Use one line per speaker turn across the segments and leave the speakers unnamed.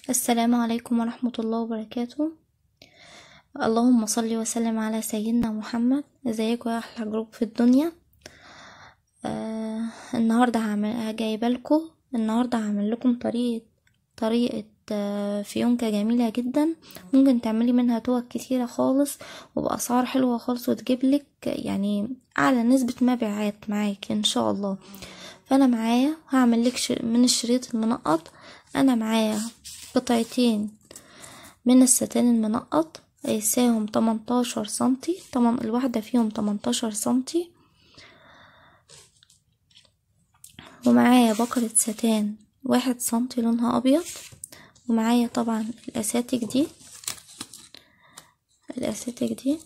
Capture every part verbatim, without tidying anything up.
السلام عليكم ورحمة الله وبركاته. اللهم صل وسلم على سيدنا محمد. ازيكم يا احلى جروب في الدنيا. آه النهارده هعمل جايبه لكم النهارده هعمل لكم طريقه طريقه آه فيونكه جميله جدا. ممكن تعملي منها توك كتيره خالص وباسعار حلوه خالص، وتجيب لك يعني اعلى نسبه مبيعات معاك ان شاء الله. فانا معايا هعمل لك من الشريط المنقط. انا معايا قطعتين من الستان المنقط يساهم تمنتاشر سنتي، طبعا الواحدة فيهم تمنتاشر سنتي. ومعايا بكرة ستان واحد سنتي لونها ابيض. ومعايا طبعا الاساتك دي الاساتك دي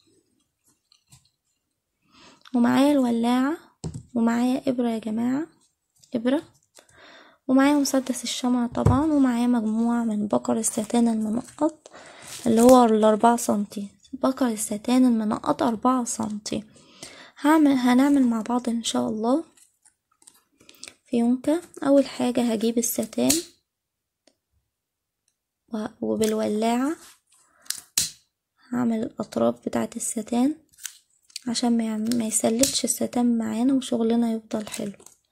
ومعايا الولاعة، ومعايا ابرة يا جماعة، ابرة. ومعايا مسدس الشمع طبعا، ومعايا مجموعة من بكر الستان المنقط اللي هو الاربعة سنتي. بكر الستان المنقط اربعة سنتي. هعمل هنعمل مع بعض ان شاء الله فيونكة. اول حاجة هجيب الستان وبالولاعة هعمل الاطراف بتاعة الستان عشان ما ما يسلكش الستان معانا وشغلنا يفضل حلو.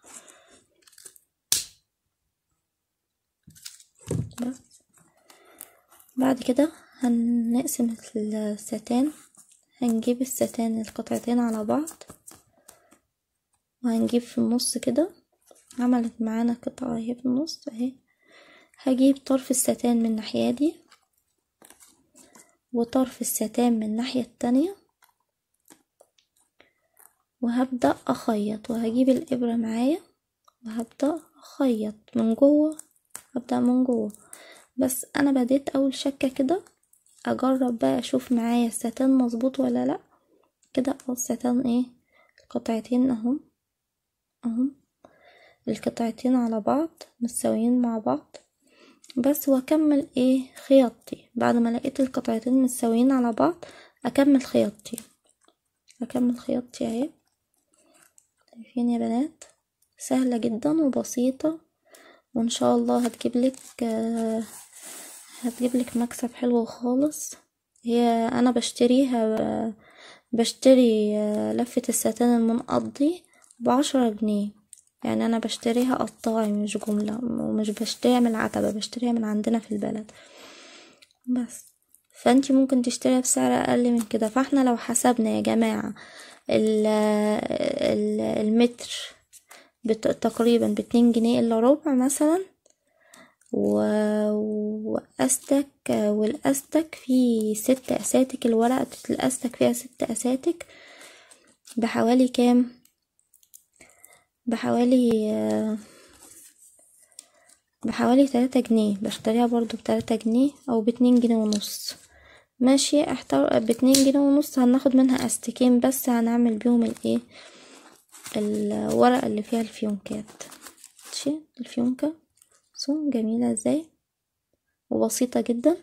بس بعد كده هنقسم الستان. هنجيب الستان القطعتين على بعض، وهنجيب في النص كده. عملت معانا قطعة اهي في النص اهي. هجيب طرف الستان من الناحية دي وطرف الستان من الناحية التانية، وهبدأ اخيط. وهجيب الابرة معايا وهبدأ اخيط من جوه. هبدأ من جوه. بس انا بديت اول شكة كده، اجرب بقى اشوف معايا الستان مظبوط ولا لا. كده اه الستان ايه القطعتين اهم اهم القطعتين على بعض متساويين مع بعض. بس واكمل ايه خياطتي بعد ما لقيت القطعتين متساويين على بعض. اكمل خياطتي اكمل خياطتي اهي. شايفين يا بنات؟ سهلة جدا وبسيطة، وان شاء الله هتجيبلك آه هتجيبلك مكسب حلو خالص. هي انا بشتريها آه بشتري آه لفة الستان المنقط دي بعشرة جنيه. يعني انا بشتريها قطاعي مش جملة، ومش بشتريها من العتبة، بشتريها من عندنا في البلد بس. فانتي ممكن تشتريها بسعر اقل من كده. فاحنا لو حسبنا يا جماعة المتر تقريبا باتنين جنيه الا ربع مثلا، واستك والاستك فيه ست اساتك. الورقة الاستك فيها ست اساتك بحوالي كام؟ بحوالي بحوالي تلاتة جنيه. بشتريها برضو بتلاتة جنيه او باتنين جنيه ونص. ماشي احتر باتنين جنيه ونص. هناخد منها استكين بس هنعمل بيهم الايه الورقة اللي فيها الفيونكات. ماشي الفيونكة صون جميلة ازاي وبسيطة جدا.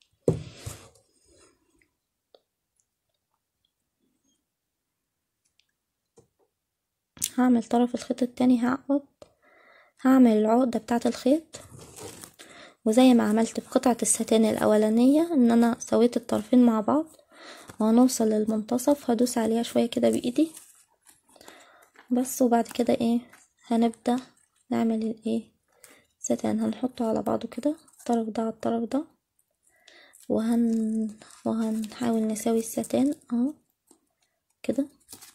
هعمل طرف الخيط التاني. هعقد هعمل العقدة بتاعة الخيط، وزي ما عملت بقطعة الستان الاولانية ان انا سويت الطرفين مع بعض. وهنوصل للمنتصف هدوس عليها شوية كده بايدي بس. وبعد كده ايه هنبدأ نعمل الايه ستان. هنحطه على بعضه كده الطرف ده على الطرف ده، وهن وهنحاول نساوي الستان اهو كده.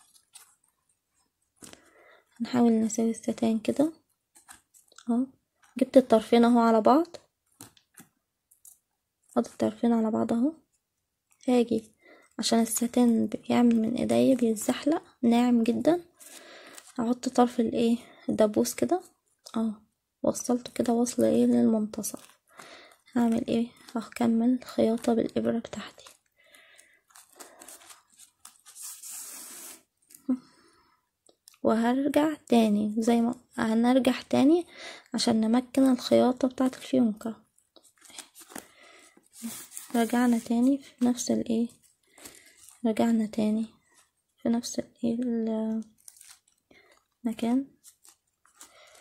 هنحاول نساوي الستان كده اهو. جبت الطرفين اهو على بعض. حط الطرفين على بعض اهو. هاجي عشان الستان بيعمل من ايديا بيتزحلق ناعم جدا. هحط طرف الايه الدبوس كده اهو. وصلته كده وصل ايه للمنتصف. هعمل ايه هكمل خياطة بالابرة بتاعتي. وهرجع تاني زي ما هنرجع تاني عشان نمكن الخياطة بتاعة الفيونكة. رجعنا تاني في نفس الايه رجعنا تاني في نفس الايه المكان.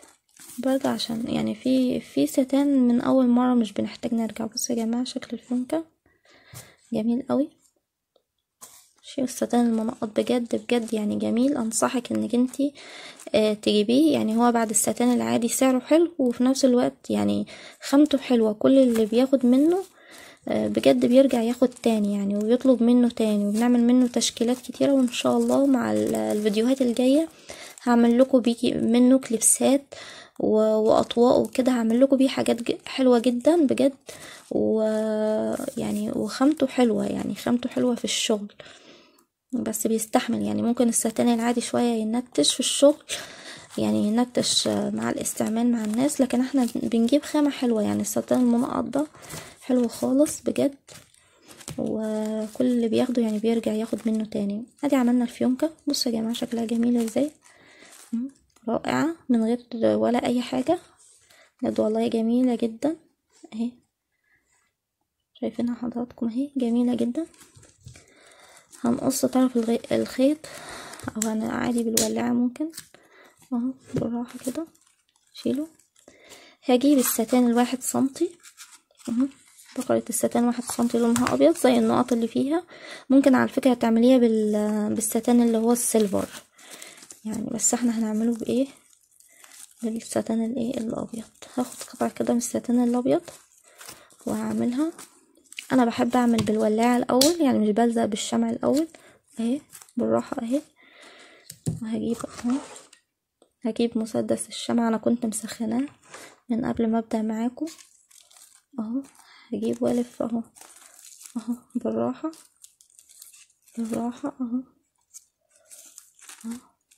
برضه عشان يعني في في ستان من اول مرة مش بنحتاج نرجع. بصوا يا جماعة شكل الفيونكة جميل قوي. شوف الستان المنقط بجد بجد يعني جميل. انصحك انك انتي اه تجيبيه. يعني هو بعد الستان العادي سعره حلو، وفي نفس الوقت يعني خامته حلوة. كل اللي بياخد منه اه بجد بيرجع ياخد تاني يعني، ويطلب منه تاني، وبنعمل منه تشكيلات كتيرة. وان شاء الله مع الفيديوهات الجاية هعمل لكم بيه منه كليبسات واطواق وكده. هعمل لكم بيه حاجات حلوة جدا بجد. ويعني وخامته حلوة، يعني خامته حلوة في الشغل، بس بيستحمل. يعني ممكن الستان العادي شوية ينتش في الشغل، يعني ينتش مع الاستعمال مع الناس، لكن احنا بنجيب خامة حلوة. يعني الستان المنقط ده حلو خالص بجد، وكل اللي بياخده يعني بيرجع ياخد منه تاني. ادي عملنا الفيونكة. بصوا يا جماعة شكلها جميلة ازاي، رائعة من غير ولا اي حاجة بجد والله، جميلة جدا اهي. شايفينها حضراتكم اهي جميلة جدا. هنقص طرف الخيط او انا عادي بالولاعة ممكن اهو بالراحة كده شيله. هجيب الستان الواحد سنتي اهو، بقرة الستان واحد سنتي لونها ابيض زي النقط اللي فيها. ممكن على فكرة تعمليها بال... بالستان اللي هو السيلفر يعني، بس احنا هنعمله بايه، بالستان الايه الابيض. هاخد قطعة كده من الستان الابيض وهعملها. انا بحب اعمل بالولاعة الاول، يعني مش بلزق بالشمع الاول اهي بالراحة اهي. وهجيب اهو، هجيب مسدس الشمع انا كنت مسخناه من قبل ما ابدأ معاكم اهو. هجيب والف اهو اهو بالراحة بالراحة اهو اهو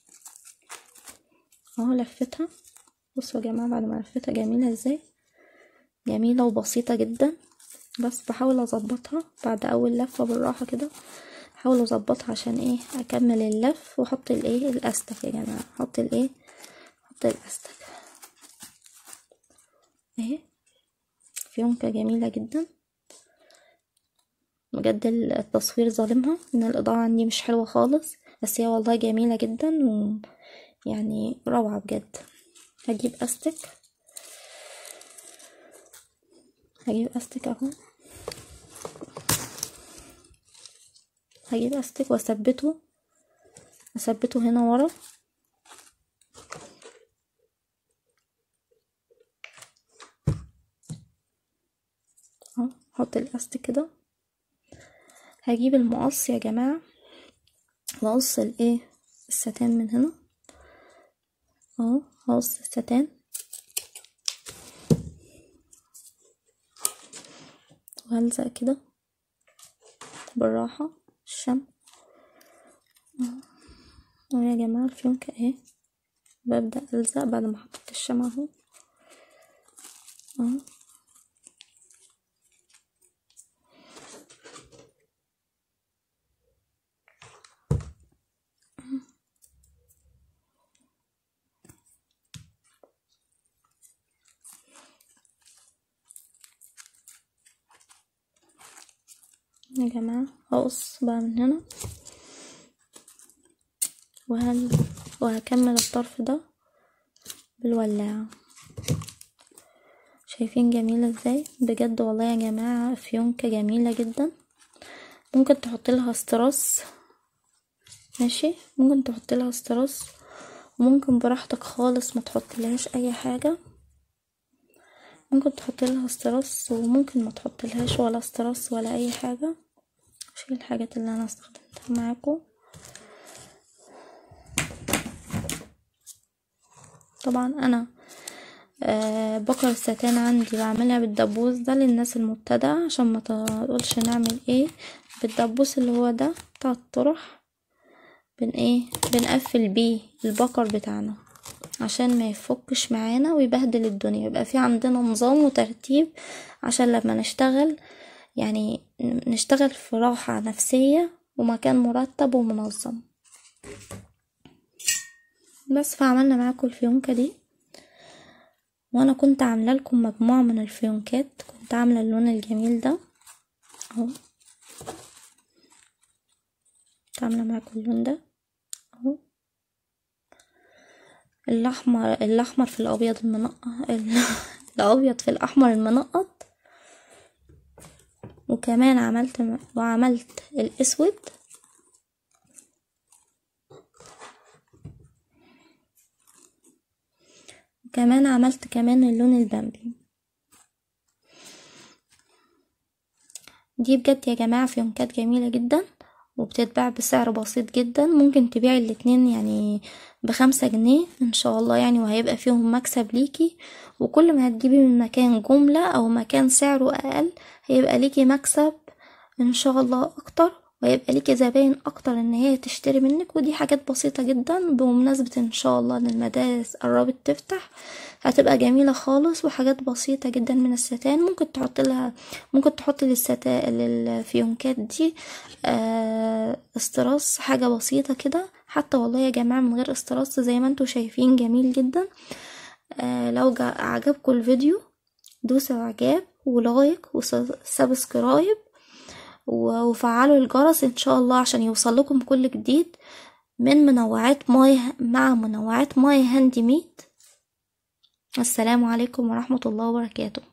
اهو لفتها. بصوا يا جماعة بعد ما لفتها جميلة ازاي، جميلة وبسيطة جدا. بس بحاول اظبطها بعد اول لفة بالراحة كده، احاول اظبطها عشان ايه اكمل اللف واحط الايه الاستك. يا جماعة احط الايه احط الاستك اهي. فيونكة جميلة جدا بجد. التصوير ظالمها ان الاضاءة عندي مش حلوة خالص، بس هي والله جميلة جدا ويعني روعة بجد. هجيب استك هجيب استك اهو، هجيب استك واثبته اثبته هنا ورا اهو. احط الاستك كده. هجيب المقص يا جماعة واقص الايه الستان من هنا اهو. هقص الستان وهلزق كده بالراحة الشمع اهو. يا جماعة الفيونكة اهي ببدأ الزق بعد ما حطيت الشمع اهو اهو. يا جماعة هقص بقى من هنا وهل وهكمل الطرف ده بالولاعة. شايفين جميلة ازاي بجد والله يا جماعة، فيونكة جميلة جدا. ممكن تحط لها استراس ماشي، ممكن تحط لها استراس، وممكن براحتك خالص ما تحط لهاش اي حاجة. ممكن تحط لها استراس وممكن ما تحط لهاش ولا استراس ولا اي حاجة. شيل الحاجات اللي انا استخدمتها معاكم. طبعا انا أه بقر الستان عندي بعملها بالدبوس ده للناس المبتدئة، عشان ما تقولش نعمل ايه بالدبوس اللي هو ده بتاع الطرح. بن ايه بنقفل بيه البقر بتاعنا عشان ما يفكش معانا ويبهدل الدنيا. يبقى في عندنا نظام وترتيب عشان لما نشتغل يعني نشتغل في راحة نفسية ومكان مرتب ومنظم. بس فعملنا معاكم الفيونكة دي، وانا كنت عامله لكم مجموعة من الفيونكات. كنت عاملة اللون الجميل ده اهو، كنت عاملة معاكم اللون ده اهو. الاحمر الاحمر في الابيض المنقط الابيض في الاحمر المنقط. وكمان عملت وعملت الاسود، وكمان عملت كمان اللون البامبي. دي بجد يا جماعة فيونكات جميلة جدا، وبتتباع بسعر بسيط جدا. ممكن تبيعي الاتنين يعني بخمسة جنيه ان شاء الله يعني، وهيبقى فيهم مكسب ليكي. وكل ما هتجيبي من مكان جملة او مكان سعره اقل هيبقى ليكي مكسب ان شاء الله اكتر، ويبقى ليكي زباين اكتر ان هي تشتري منك. ودي حاجات بسيطة جدا بمناسبة ان شاء الله ان المدارس قربت تفتح، هتبقى جميلة خالص. وحاجات بسيطة جدا من الستان، ممكن تحط لها ممكن تحط للستا للفيونكات دي آه استراس، حاجة بسيطة كده حتى والله يا جماعة من غير استراس زي ما انتوا شايفين جميل جدا. آه لو عجبكم الفيديو دوسوا اعجاب ولايك وسبسكرايب وفعلوا الجرس ان شاء الله عشان يوصل لكم كل جديد من منوعات ماي مع منوعات ماي هاند ميد. السلام عليكم ورحمة الله وبركاته.